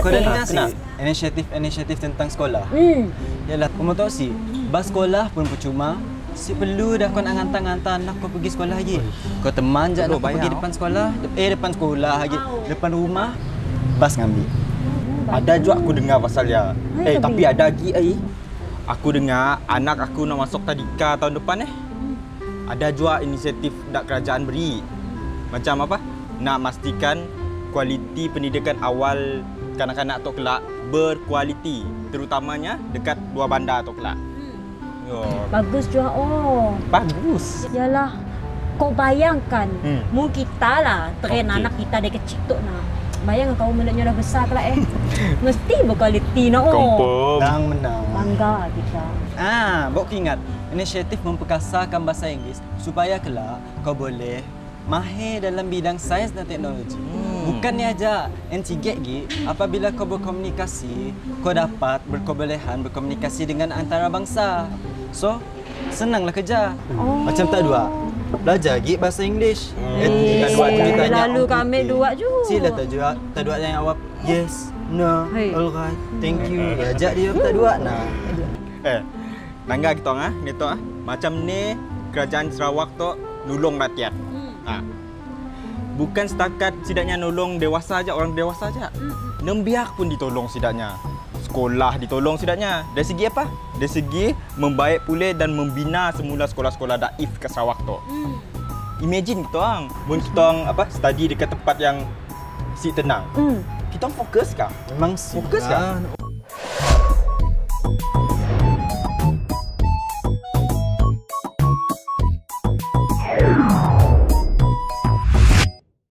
Kau dah dengar sih inisiatif tentang sekolah? Yalah, kau tahu sih, bas sekolah pun percuma. Si perlu dah kau nak hantar anak kau pergi sekolah lagi. Kau teman je nak pergi depan sekolah, depan sekolah lagi, depan rumah, bas ngambil. Ada juga aku dengar pasal dia. Tapi ada lagi aku dengar anak aku nak masuk tadika tahun depan Ada juga inisiatif dak kerajaan beri. Macam apa? Nak pastikan kualiti pendidikan awal kanak-kanak tu kelak berkualiti, terutamanya dekat dua bandar tu kelak. Bagus juga. Bagus. Yalah, kau bayangkan, mungkin kita lah train anak kita dari kecil tu nah. Bayang kau mulutnya dah besar kelak Mesti berkualiti nak. Menang. Bangga kita. Bawa ingat inisiatif memperkasakan bahasa Inggeris supaya kelak kau boleh mahir dalam bidang sains dan teknologi. Bukannya aja NCGET apabila kau berkomunikasi, kau dapat berkebolehan berkomunikasi dengan antara bangsa. So, senanglah kerja. Macam tak dua. Belajar bahasa English. Lalu kami dua juga. Sila tak dua yang awak yes, no, alright, thank you. Ajak dia tak dua nah. Nangga kita ni tu macam ni kerajaan Sarawak tu nulung rakyat. Bukan setakat sidaknya nolong dewasa aja, orang dewasa aja. Nembiak pun ditolong sidaknya. Sekolah ditolong sidaknya. Dari segi apa? Dari segi membaik pulih dan membina semula sekolah-sekolah daif ke Sarawak tu. Imagine kita orang, kita study dekat tempat yang si tenang. Kita fokus kah? Memang fokus kah?